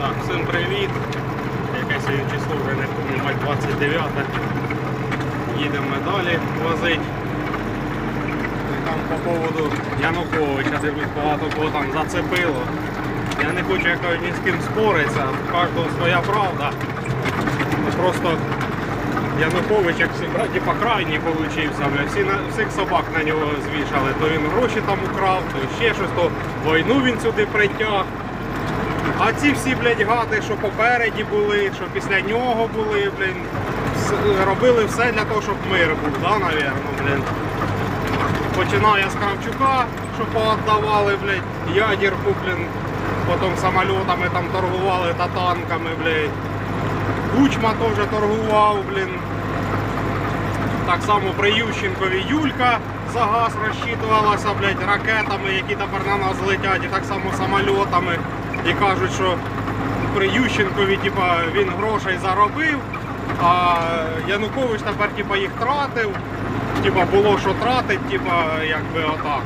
Так, всім привіт. Яке сьогодні число вже не пам'ятаю, 29. Їдемо ми далі возить. Там по поводу Януковича, дивлюсь, багато кого там зацепило. Я не хочу якось ні з ким споритися, у кожного своя правда. Просто Янукович, як завжди, по крайній получився. Всіх собак на нього звішали. То він гроші там украв, то ще щось, то війну він сюди притяг. А ці всі, блядь, гади, що попереді були, що після нього були, блін, робили все для того, щоб мир був, да, навірно, блін. Починає з Кравчука, що поотдавали, блядь, ядерку, блін, потім самольотами там торгували та танками, блядь. Кучма теж торгував, блін. Так само при Ющенкові Юлька за газ розчитувалася, блядь, ракетами, які тепер на нас летять, і так само самольотами. І кажуть, що при Ющенкові типа, він грошей заробив, а Янукович тепер типа, їх тратив, типа, було що тратить, типа, якби отак.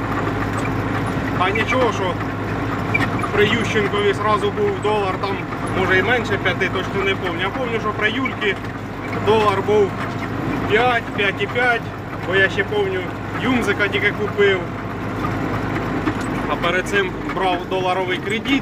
А нічого, що при Ющенкові одразу був долар, там може і менше 5, точно не пам'ятаю. Я пам'ятаю, що при Юльки долар був 5, 5,5, бо я ще пам'ятаю, Юмзика тільки купив. А перед цим брав доларовий кредит.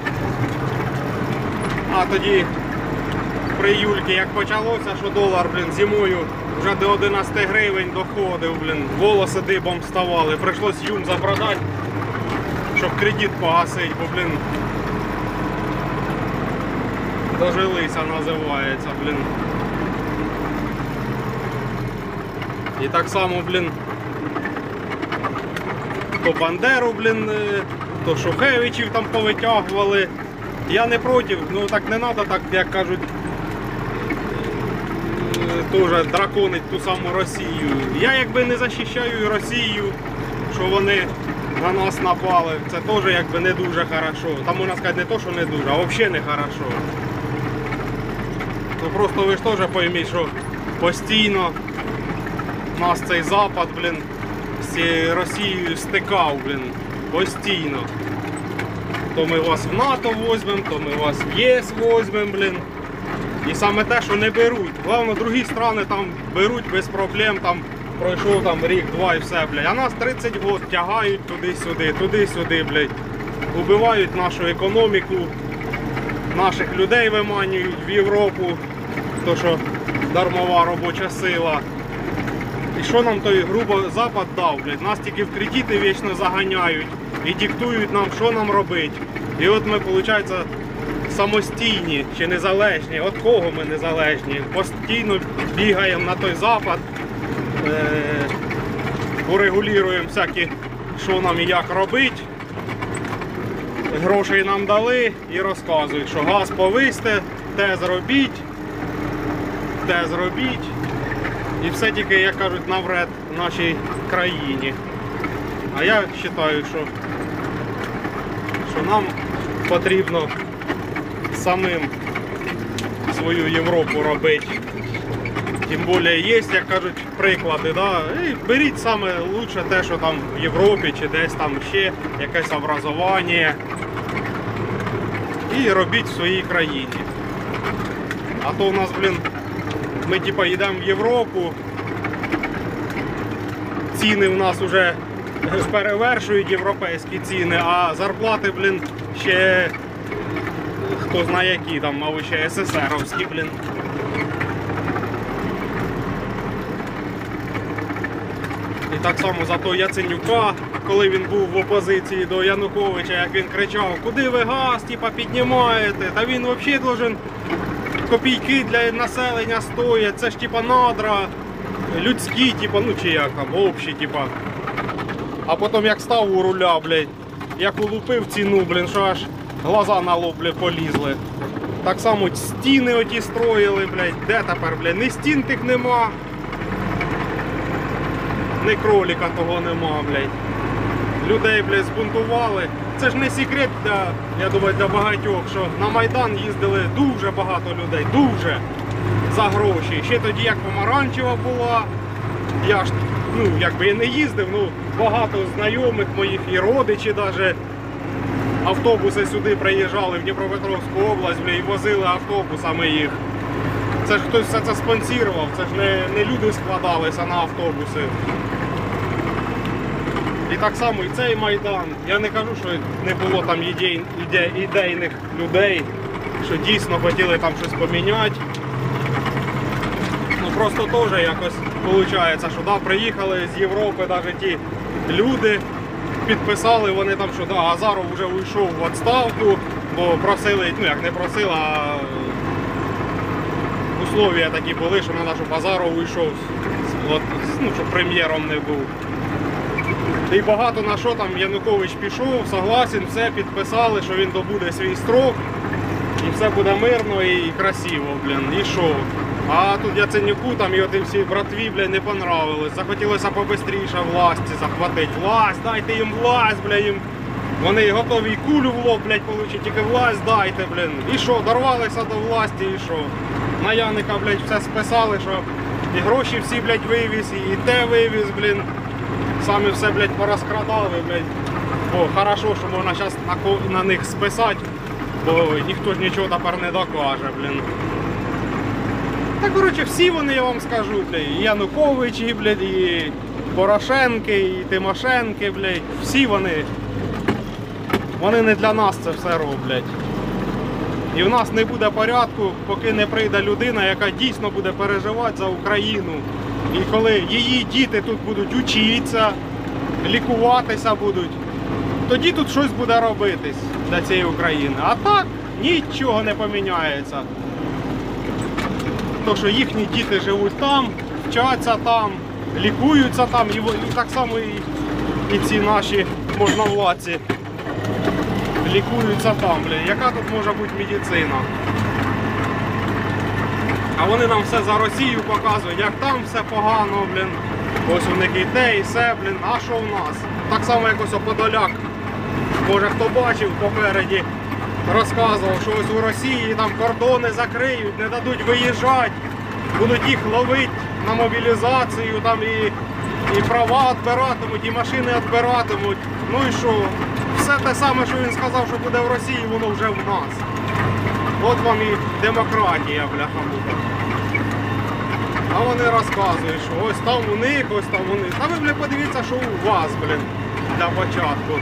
А тоді при Юльки як почалося, що долар, блін, зимою вже до 11 гривень доходив, блін, волоси дибом ставали. Прийшлось Юмза продати, щоб кредит погасити, бо, блін, дожилися, називається, блін. І так само, блін, то Бандеру, блін, то Шухевичів там повитягували. Я не проти, ну так не треба, так, як кажуть, теж драконить ту саму Росію. Я якби не захищаю Росію, що вони на нас напали. Це теж якби не дуже хорошо. Там можна сказати не то, що не дуже, а взагалі не хорошо. Ну просто ви ж теж пойміть, що постійно нас цей Запад, блін, з Росією стикав, блін, постійно. То ми вас в НАТО візьмемо, то ми вас в ЄС візьмемо, блін. І саме те, що не беруть. Головне, другі країни там беруть без проблем, там пройшов там рік-два і все, блядь. А нас 30 років тягають туди-сюди, блядь. Убивають нашу економіку, наших людей виманюють в Європу, то що дармова робоча сила. І що нам той грубо Запад дав, блядь? Нас тільки в кредити вічно заганяють і диктують нам, що нам робити. І от ми, виходить, самостійні чи незалежні. От кого ми незалежні? Постійно бігаємо на той Запад, урегулюємо всякі, що нам і як робити. Грошей нам дали і розказують, що газ повисьте, те зробіть. І все тільки, як кажуть, навред нашій країні. А я вважаю, що нам потрібно самим свою Європу робити. Тим більше є, як кажуть, приклади. Да? І беріть саме лучше те, що там в Європі чи десь там ще якесь образування. І робіть в своїй країні. А то у нас, блін, ми типа йдемо в Європу, ціни в нас вже перевершують європейські ціни, а зарплати, блін, ще хто знає які, там, мабуть, ще СССРовські, блін. І так само за того Яценюка, коли він був в опозиції до Януковича, як він кричав, куди ви газ, типа, піднімаєте, та він взагалі должен копійки для населення стоять, це ж типа надра, людські, типа, ну чи як там, общі, типа. А потім як став у руля, блядь, як улупив ціну, блін, що аж глаза на лоб, блядь, полізли. Так само стіни оті строїли, блядь, де тепер, блядь, ні стін тих нема, ні кролика того нема, блядь. Людей, блядь, збунтували. Це ж не секрет, я думаю, для багатьох, що на Майдан їздили дуже багато людей, дуже, за гроші. Ще тоді, як помаранчева була, я ж, ну, якби і не їздив, ну, багато знайомих моїх і родичі навіть автобуси сюди приїжджали в Дніпропетровську область, бля, і возили автобусами їх. Це ж хтось все це спонсорував, це ж не люди складалися на автобуси. І так само і цей Майдан. Я не кажу, що не було там ідейних людей, що дійсно хотіли там щось поміняти. Ну просто теж якось виходить, що да, приїхали з Європи навіть ті люди, підписали вони там, що да, Азаров вже уйшов в відставку, бо просили, ну як не просили, а условия такі були, що треба, щоб Азаров уйшов, ну, щоб прем'єром не був. І багато на що там Янукович пішов, согласен, все підписали, що він добуде свій строк і все буде мирно і красиво, блін, і що? А тут Яценюку там і оті всі братві, блін, не понравилось. Захотілося побистріше власті захватити. Власть, дайте їм власть, блін, їм. Вони готові і кулю в лоб, блядь, получити, тільки власть дайте, блін. І що, дорвалися до власті, і що? На Яника, блядь, все списали, що і гроші всі, блядь, вивіз, і те вивіз, блін. Самі все, блядь, порозкрадали, блядь. О, хорошо, що можна зараз на них списати, бо ніхто ж нічого тепер не докаже, блін. Та, коротше, всі вони, я вам скажу, блядь, і Януковичі, блядь, і Порошенки, і Тимошенки, блядь, всі вони не для нас це все роблять. І в нас не буде порядку, поки не прийде людина, яка дійсно буде переживати за Україну. І коли її діти тут будуть учитися, лікуватися будуть, тоді тут щось буде робитись для цієї України. А так нічого не поміняється. То, що їхні діти живуть там, вчаться там, лікуються там, і так само і ці наші можновладці лікуються там, блін. Яка тут може бути медицина? А вони нам все за Росію показують, як там все погано, блін. Ось у них і те, і все, блін. А що в нас? Так само як ось Подоляк. Може хто бачив попереді, розказував, що ось у Росії там кордони закриють, не дадуть виїжджати, будуть їх ловити на мобілізацію, там і права відбиратимуть, і машини відбиратимуть. Ну і що? Все те саме, що він сказав, що буде в Росії, воно вже в нас. От вам і демократія, бляха-муха. А вони розказують, що ось там у них, ось там у них. А ви, бля, подивіться, що у вас, блін, для початку.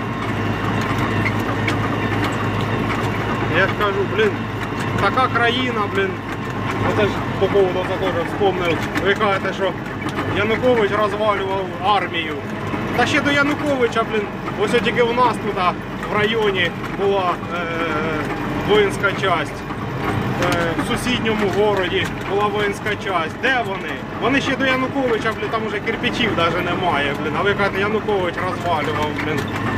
Я ж кажу, блін, така країна, блін. Оце ж по поводу такого вспомнив. Ви кажете, що Янукович розвалював армію. Та ще до Януковича, блін, ось тільки в нас тут в районі була воїнська часть. В сусідньому городі була воїнська часть. Де вони? Вони ще до Януковича, блін, там уже кирпичів навіть немає, блін. А ви кажете, Янукович розвалював, блін.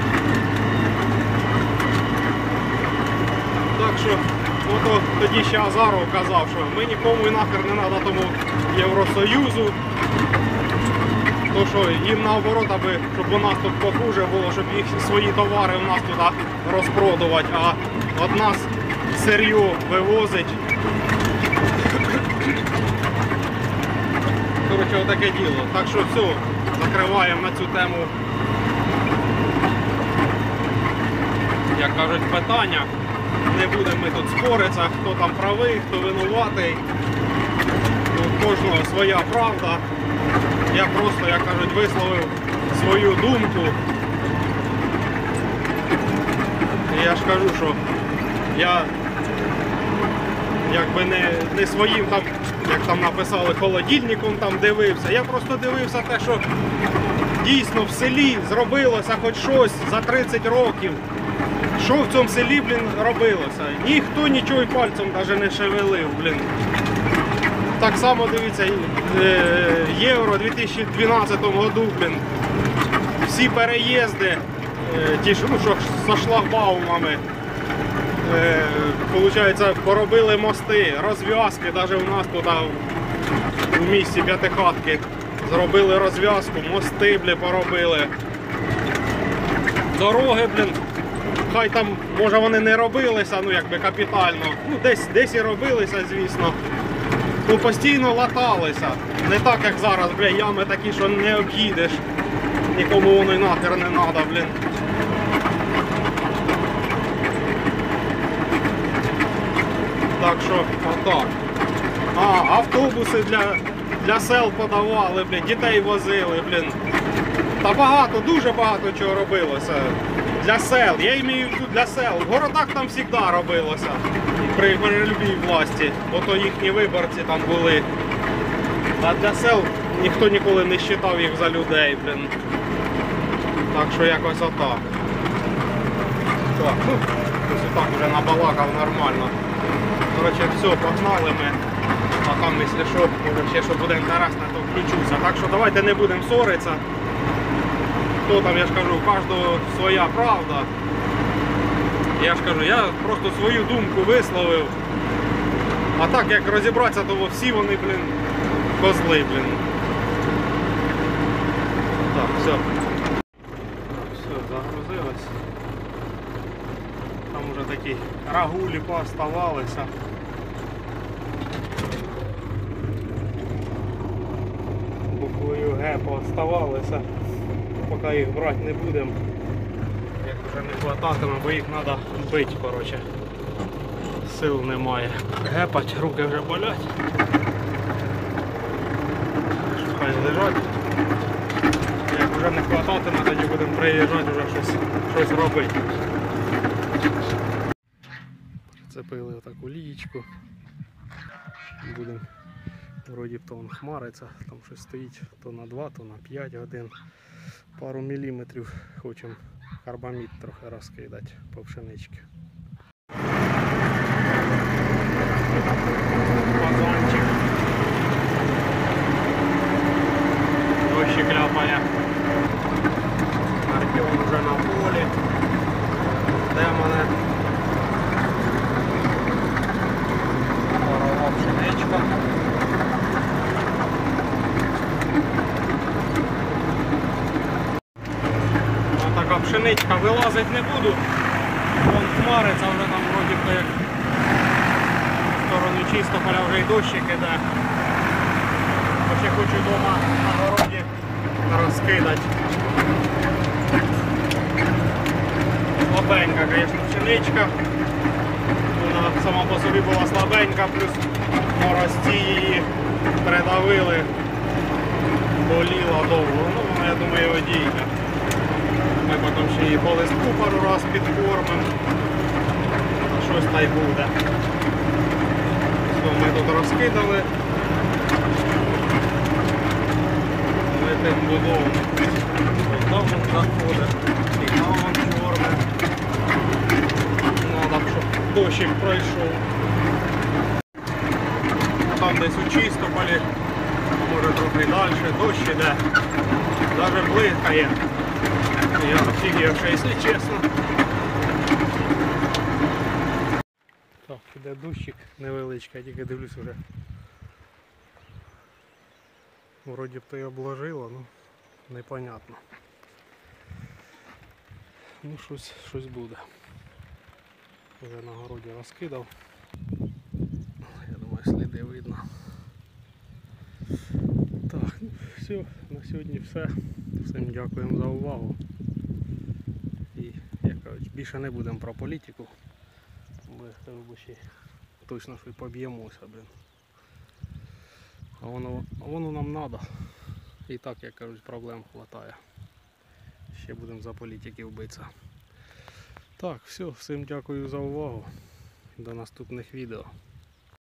Так що, ото тоді ще Азаров казав, що ми нікому і нахер не треба тому Євросоюзу. То що їм наоборот, аби, щоб у нас тут похуже було, щоб їх свої товари у нас тут розпродувати, а от нас сир'ю вивозить. Коротше, отаке діло. Так що все, закриваємо на цю тему, як кажуть, питання. Не будемо ми тут споритися, хто там правий, хто винуватий. У кожного своя правда. Я просто, як кажуть, висловив свою думку. І я ж кажу, що я якби не своїм там, як там написали, холодильником там дивився. Я просто дивився те, що дійсно в селі зробилося хоч щось за 30 років. Що в цьому селі, блін, робилося? Ніхто нічого і пальцем навіть не шевелив, блін. Так само, дивіться, Євро 2012 году, блін, всі переїзди, ті, що зі шлагбаумами, виходить, поробили мости, розв'язки, навіть у нас тут у місті П'ятихатки зробили розв'язку, мости, блін, поробили. Дороги, блін, хай там, може вони не робилися, ну якби капітально, ну десь і робилися, звісно. Ну постійно латалися. Не так, як зараз, бля, ями такі, що не об'їдеш. Нікому воно й нахер не треба, блін. Так що отак. Автобуси для сел подавали, блін, дітей возили, блін. Та багато, дуже багато чого робилося. Для сел, я маю в виду для сел. В городах там завжди робилося. При любій власті. Ото їхні виборці там були. А для сел ніхто ніколи не вважав їх за людей, блін. Так що якось отак. Так, ну, ось отак вже набалакав нормально. Коротше, все, погнали ми. А там, якщо що, може ще що буде інтересно, то включуся. Так що давайте не будемо ссоритися. Хто там, я ж кажу, у кожного своя правда. Я ж кажу, я просто свою думку висловив. А так як розібратися, то всі вони, блін, козли, блін. Так, все. Так, все, загрузилось. Там вже такі рагулі пооставалися. Буквою Г пооставалися. Поки їх брати не будемо. Як вже не хвататиме, бо їх треба бити, коротше. Сил немає. Гепать, руки вже болять. Хай лежать. Як вже не хвататиме, тоді будемо приїжджати вже щось робити. Прицепили отаку лієчку. Будемо, вроді то он хмариться, там щось стоїть то на 2, то на 5 годин. Пару міліметрів хочемо карбамід трохи розкидати по пшеничці. Вазончик. Дощик ляпає. Артем вже на полі. Де мене? Парова пшеничка. Така пшеничка, вилазить не буду. Вон хмариться вже там вроді як в сторону Чистополя вже й дощик іде. Бо ще хочу вдома на городі розкидати. Слабенька, звісно, пшеничка. Вона сама по собі була слабенька, плюс морозці її придавили. Боліла довго. Ну, вона, я думаю, одійде. Ми потім ще її по листку пару раз підкормимо. Щось та й буде. Все, ми тут розкидали. Летимо додому. Додому заходить. І там чорне. Треба, щоб дощик пройшов. Там десь у Чистополі, може трохи далі, дощ іде. Навіть блискає. Я офігівши, якщо чесно. Так, іде дощик невеличкий, я тільки дивлюсь вже. Вроді б то й обложило, ну непонятно. Ну щось буде. Вже на городі розкидав. Я думаю, сліди видно. Так, ну все, на сьогодні все. Всім дякуємо за увагу. І, як кажуть, більше не будемо про політику. Бо ще точно що й поб'ємося, блин. А воно нам треба. І так, як кажуть, проблем вистачає. Ще будемо за політиків битися. Так, все, всім дякую за увагу. До наступних відео.